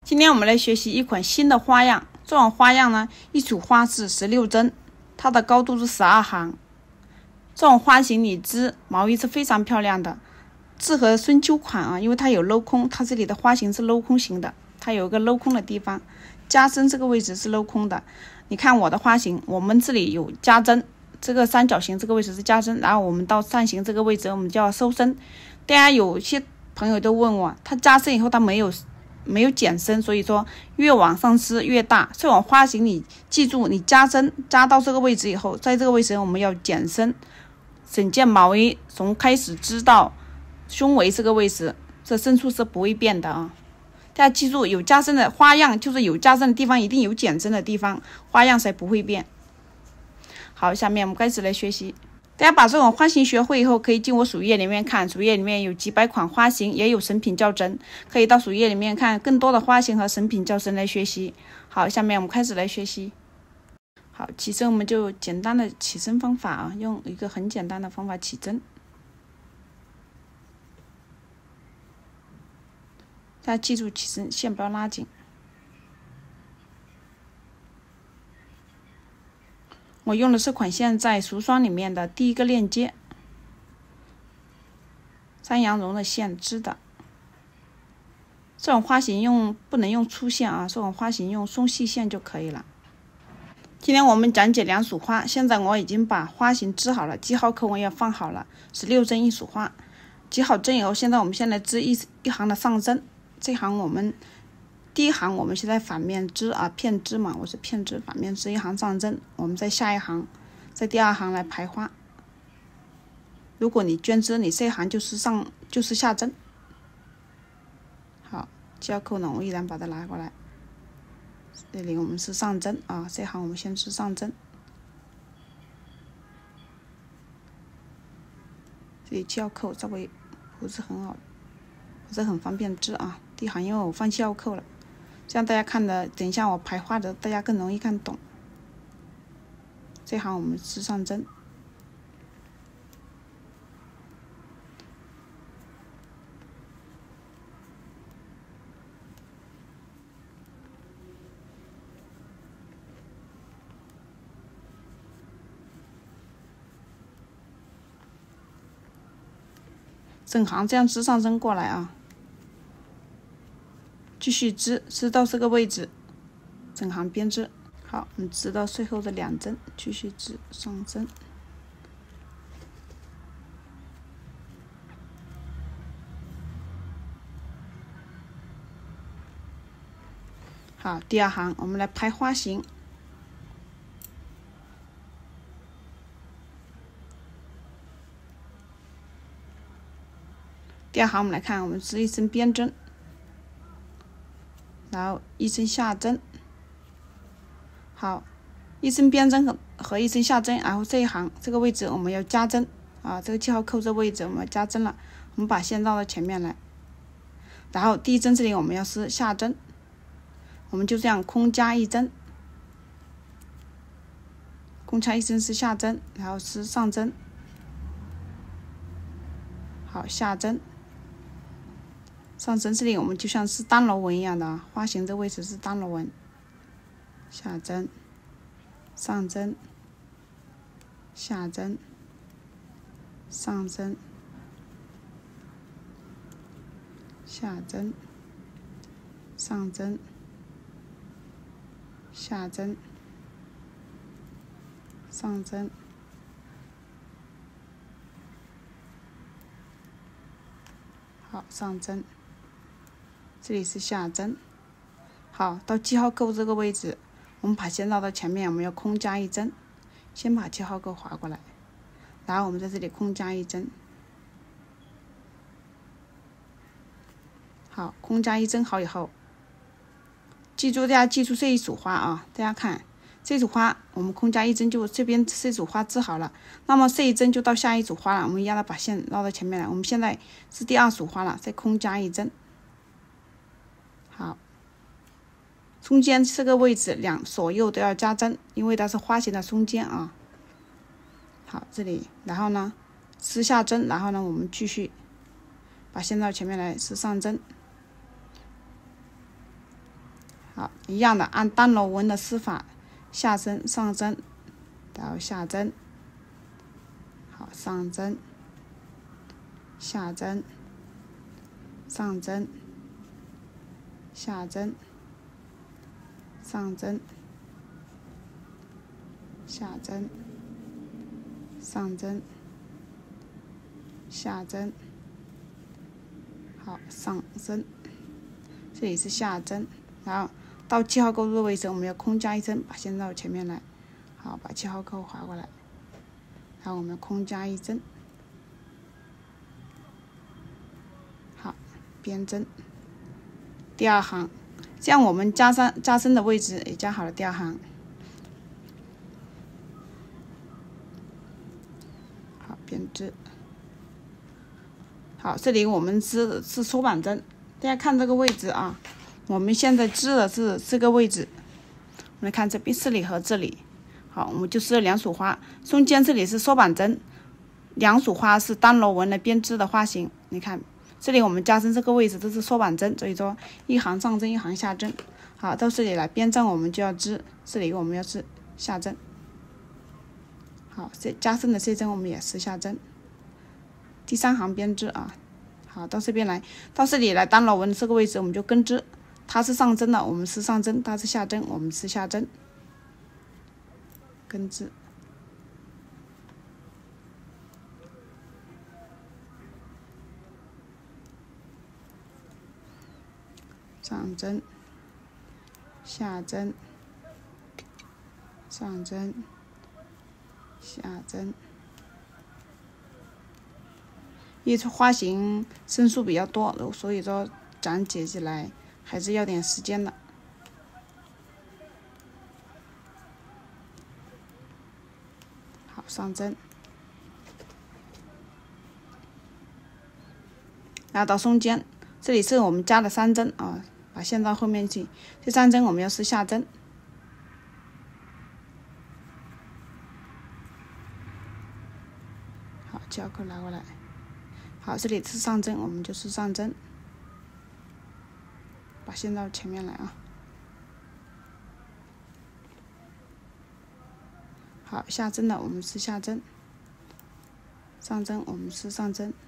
今天我们来学习一款新的花样，这种花样呢，一组花是16针，它的高度是12行。这种花型你织毛衣是非常漂亮的，适合深秋款啊，因为它有镂空，它这里的花型是镂空型的，它有一个镂空的地方，加针这个位置是镂空的。你看我的花型，我们这里有加针，这个三角形这个位置是加针，然后我们到扇形这个位置我们就要收针。大家有些朋友都问我，它加针以后它没有减深，所以说越往上织越大。这种花型你记住，你加针加到这个位置以后，在这个位置我们要减深，整件毛衣从开始织到胸围这个位置，这深处是不会变的啊。大家记住，有加针的花样就是有加针的地方一定有减针的地方，花样才不会变。好，下面我们开始来学习。大家把这种花型学会以后，可以进我主页里面看，主页里面有几百款花型，也有神品教程，可以到主页里面看更多的花型和神品教程来学习。好，下面我们开始来学习。好，起针我们就简单的起针方法啊，用一个很简单的方法起针。大家记住起针线不要拉紧。我用的这款线在熟霜里面的第一个链接，山羊绒的线织的。这种花型不能用粗线啊，这种花型用松细线就可以了。今天我们讲解2束花，现在我已经把花型织好了，记号扣我也放好了，16针1束花。记好针以后，现在我们先来织一行的上针。这行我们第一行我们现在反面织啊，片织嘛，我是片织，反面织一行上针，我们在下一行，在第2行来排花。如果你捐织，你这一行就是下针。好，记号扣呢，我依然把它拿过来。这里我们是上针啊，这行我们先织上针。这里记号扣稍微不是很好，不是很方便织啊。第一行因为我放记号扣了。这样大家看的，等一下我排花的，大家更容易看懂。这行我们织上针，整行这样织上针过来啊。继续织到这个位置，整行编织。好，我们织到最后的2针，继续织上针。好，第2行我们来排花型。第2行我们来看，我们织1针编针。然后1针下针，好，1针编针和1针下针，然后这一行这个位置我们要加针啊，这个记号扣这位置我们要加针了，我们把线绕到前面来，然后第1针这里我们要是下针，我们就这样空加1针，空加1针是下针，然后是上针，好，下针。上针这里我们就像是单螺纹一样的啊，花型的位置是单螺纹，下针，上针，下针，上针，下针，上针，下针，上针。好，上针。这里是下针。好，到记号扣这个位置，我们把线绕到前面，我们要空加1针，先把记号扣划过来，然后我们在这里空加1针。好，空加1针好以后，记住大家记住这一束花啊，大家看这组花我们空加1针就这边这组花织好了，那么这一针就到下一组花了，我们让它把线绕到前面来，我们现在是第2束花了，再空加1针。好，中间这个位置左右都要加针，因为它是花型的中间啊。好，这里然后呢织下针，然后呢我们继续把线到前面来，是上针， 好，一样的按单螺纹的施法，下针、上针，然后下针，好，上针，下针，上针，下针，上针，下针，上针，下针，好，上针，这里是下针，然后到7号钩的位置，我们要空加1针，把线绕前面来，好，把7号钩划过来，然后我们空加1针，好，编针，第2行，这样我们加深的位置也加好了第2行，好，编织，好，这里我们织的是缩板针，大家看这个位置啊。我们现在织的是这个位置，我们看这里和这里，好，我们就织了2束花，中间这里是缩板针，2束花是单螺纹的编织的花型。你看这里我们加深这个位置都是缩板针，所以说1行上针1行下针。好，到这里来编针我们就要织，这里我们要织下针。好，这加深的这针我们也是下针。第3行编织啊，好，到这边来，到这里来单螺纹这个位置我们就跟织。它是上针的，我们是上针；它是下针，我们是下针。跟织，上针，下针，上针，下针。因为花型针数比较多，所以说讲解起来还是要点时间的。好，上针，然后到中间，这里是我们加的3针啊，把线到后面去。这3针我们要是下针，好，7号钩拿过来。好，这里是上针，我们就是上针，把线到前面来啊。好，下针的我们是下针，上针我们是上针。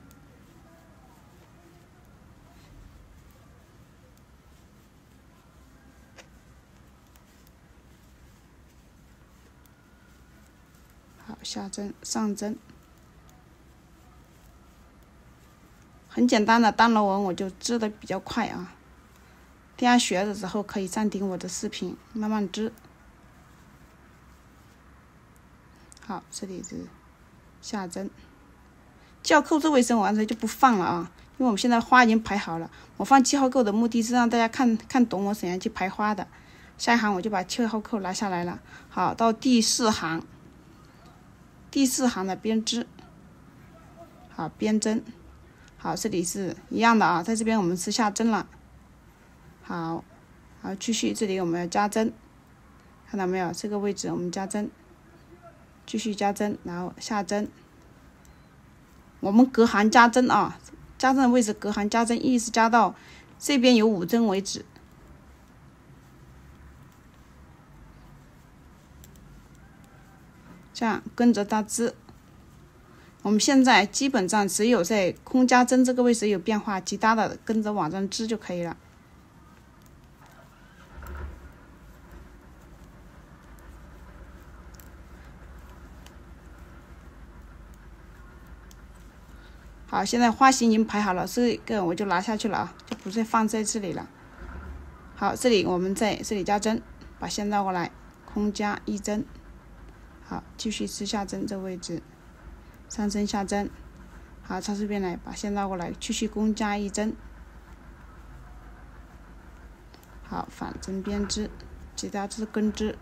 好，下针，上针。很简单的单螺纹我就织的比较快啊，大家学的时候可以暂停我的视频，慢慢织。好，这里是下针，7号扣这位置我完全就不放了啊，因为我们现在花已经排好了。我放7号扣的目的是让大家看懂我怎样去排花的。下一行我就把7号扣拿下来了。好，到第4行，第4行的编织，好，编针。好，这里是一样的啊，在这边我们是下针了。好，好，继续，这里我们要加针，看到没有？这个位置我们加针，继续加针，然后下针。我们隔行加针啊，加针的位置隔行加针，一直加到这边有5针为止。这样跟着它织。我们现在基本上只有在空加针这个位置有变化，其他的跟着往上织就可以了。好，现在花型已经排好了，这个我就拿下去了啊，就不再放在这里了。好，这里我们在这里加针，把线绕过来，空加1针。好，继续织下针这个位置，上针下针。好，朝这边来，把线绕过来，继续空加1针。好，反针编织，其他是跟织。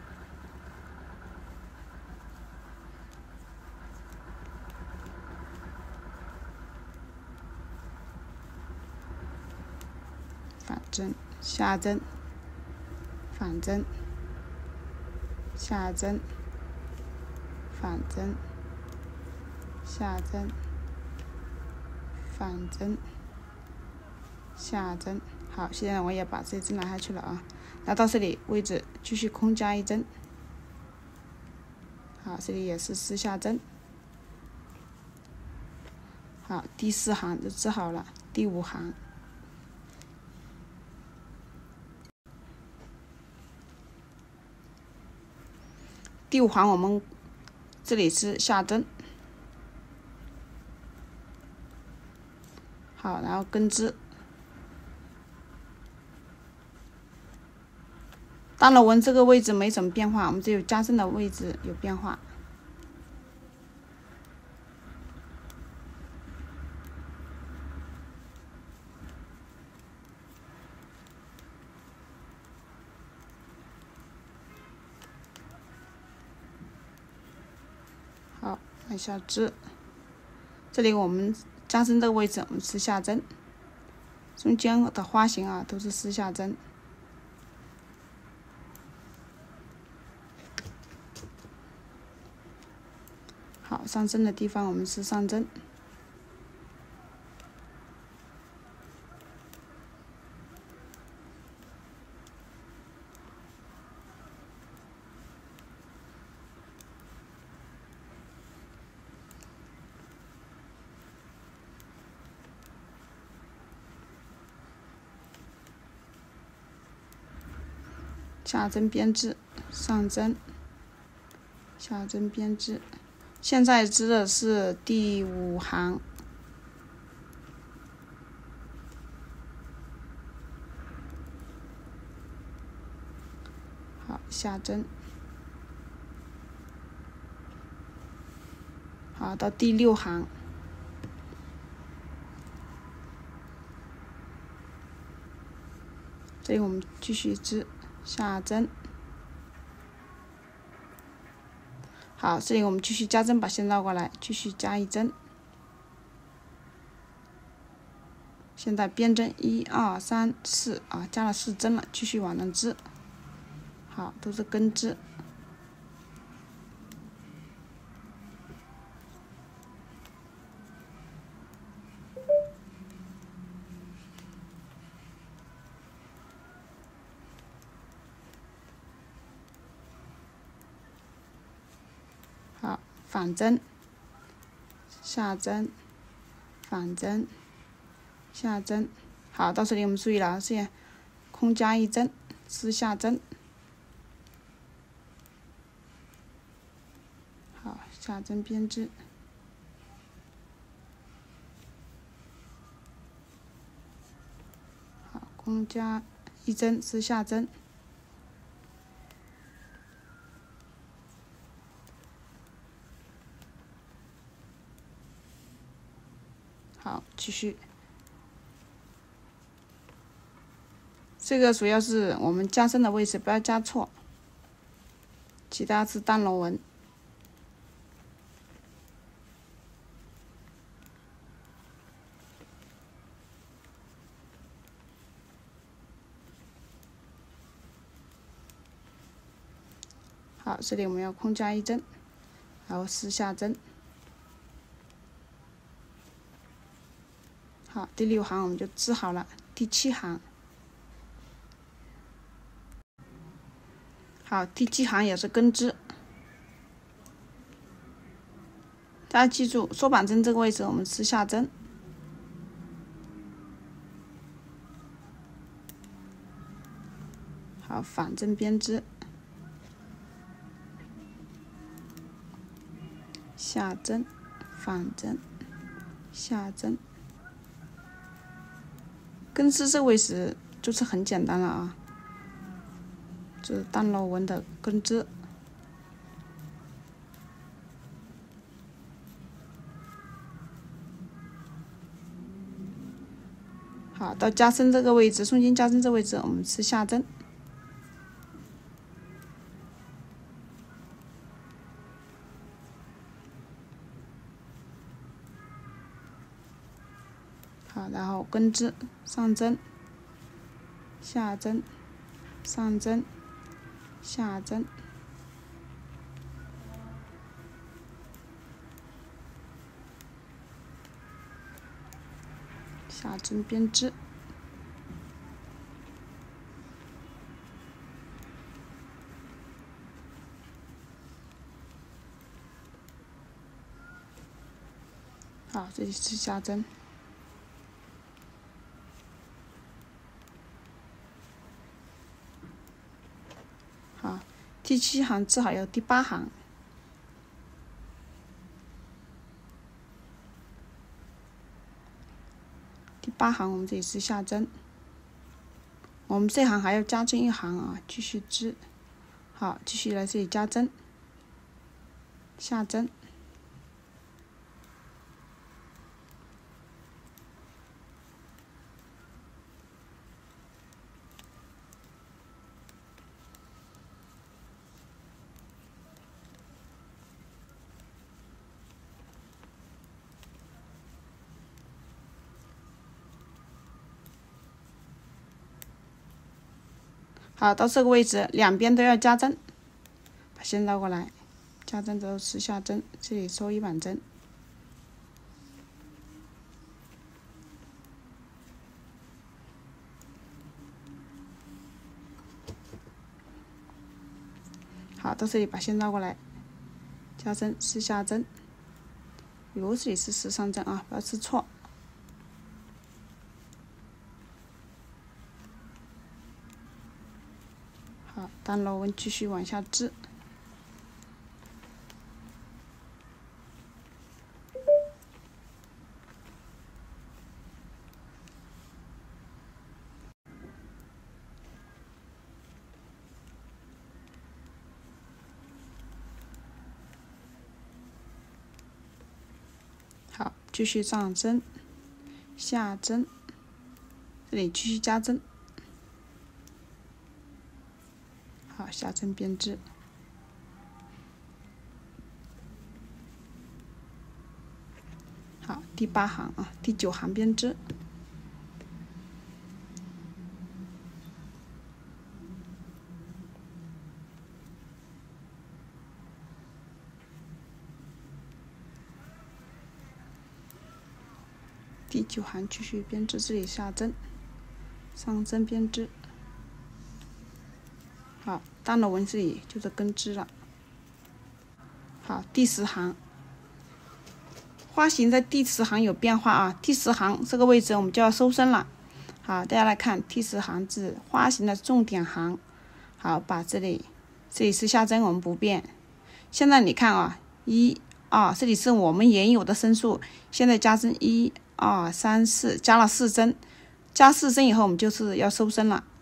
反针，下针，反针，下针，反针，下针，反针，下针。 好，现在我也把这一针拿下去了啊，来到这里位置继续空加一针。好，这里也是丝下针。好，第4行就织好了，第5行。第5行我们这里是下针。好，然后跟织。单螺纹这个位置没怎么变化，我们只有加针的位置有变化。好，往下织。这里我们加针这个位置我们是下针，中间的花型啊都是丝下针。好，上针的地方我们是上针。下针编织，上针，下针编织。现在织的是第5行。好，下针。好，到第6行。这里我们继续织，下针。好，这里我们继续加针，把线绕过来，继续加一针。现在编针1、2、3、4啊，加了4针了，继续往上织。好，都是跟织。好，反针，下针，反针，下针。好，到这里我们注意了，这样空加一针，丝下针。好，下针编织。好，空加一针，丝下针。好，继续。这个主要是我们加针的位置不要加错，其他是单螺纹。好，这里我们要空加一针，然后丝下针。好，第6行我们就织好了，第7行。好，第7行也是跟织。大家记住，缩板针这个位置我们丝下针。好，反针编织，下针，反针，下针。跟织这位置就是很简单了啊，这是单螺纹的跟织。好，到加针这个位置，中间加针这位置，我们是下针。好，然后跟织，上针，下针，上针，下针，下针编织。 好，这里是下针。好，第7行织好有第8行。第8行我们这里是下针，我们这行还要加针1行啊，继续织。好，继续来这里加针，下针。好，到这个位置两边都要加针，把线绕过来，加针之后是下针，这里收1板针。好，到这里把线绕过来，加针是下针，比如这里是上针啊，不要吃错。好，单螺纹继续往下织。好，继续上针，下针，这里继续加针。好，下针编织。好，第8行啊，第9行编织。第9行继续编织，这里下针，上针编织。好，单螺纹这里就是根织了。好，第10行，花型在第10行有变化啊，第10行这个位置我们就要收身了。好，大家来看第10行是花型的重点行。好，把这里是下针，我们不变。现在你看啊，1、2，这里是我们原有的针数，现在加针1、2、3、4，加了4针，加4针以后我们就是要收身了。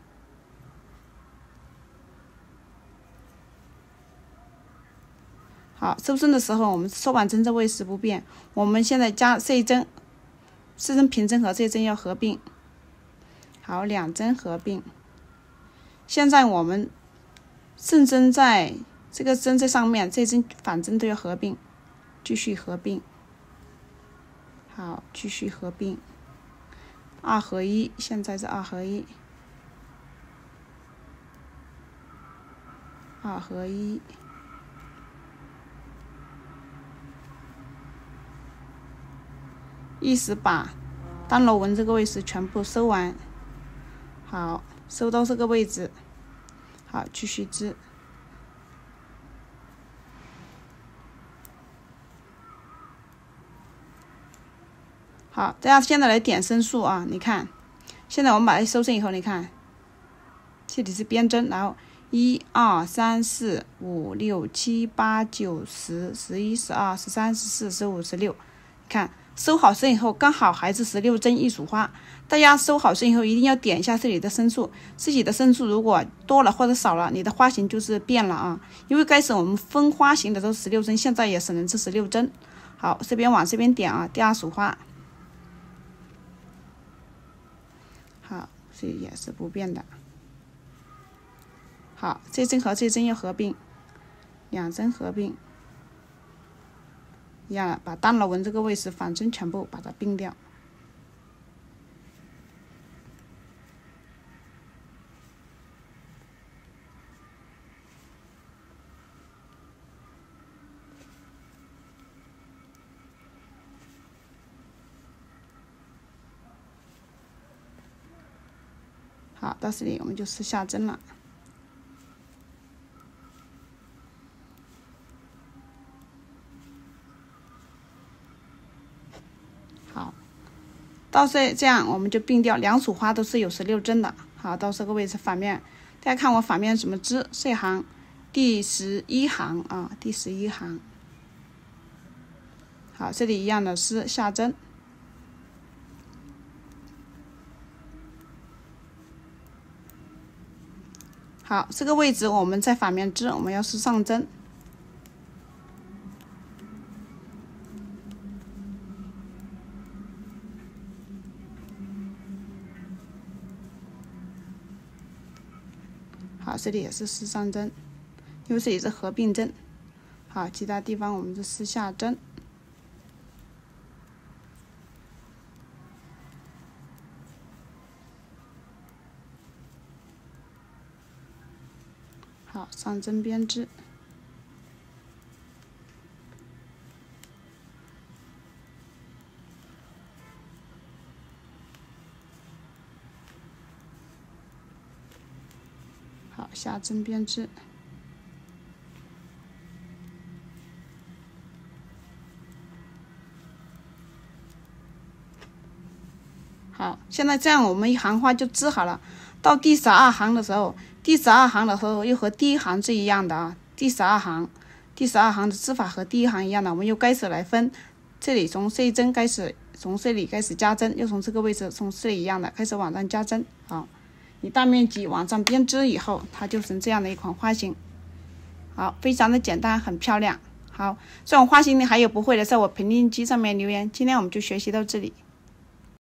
好，收针的时候我们收完针这位置不变，我们现在加这一针，4针平针和这一针要合并。好，2针合并。现在我们正针在这个针在上面，这针反针都要合并，继续合并。好，继续合并，2合1，现在是2合1，2合1。意思把单螺纹这个位置全部收完。好，收到这个位置，好，继续织。好，大家现在来点针数啊，你看，现在我们把它收针以后，你看，这里是编针，然后1、2、3、4、5、6、7、8、9、10、11、12、13、14、15、16，你看。收好针以后，刚好还是16针一束花。大家收好针以后，一定要点一下这里的针数，自己的针数如果多了或者少了，你的花型就是变了啊。因为开始我们分花型的都是16针，现在也只能是16针。好，这边往这边点啊，第2束花。好，这也是不变的。好，这针和这针要合并，2针合并。一样，把单螺纹这个位置反针全部把它并掉。好，到这里我们就是下针了。 到这样我们就并掉，两束花都是有16针的。好，到这个位置反面，大家看我反面怎么织，这行第11行啊，第11行。好，这里一样的是下针。好，这个位置我们在反面织，我们要是上针。好，这里也是撕上针，因为这里是合并针。好，其他地方我们就撕下针。好，上针编织。好，下针编织。好，现在这样我们一行花就织好了。到第12行的时候，又和第一行是一样的啊。第12行的织法和第一行一样的，我们又开始来分。这里从这一针开始，从这里开始加针，又从这个位置，从这里一样的开始往上加针。好，你大面积往上编织以后，它就成这样的一款花型。好，非常的简单，很漂亮。好，这种花型你还有不会的，在我评论区上面留言。今天我们就学习到这里。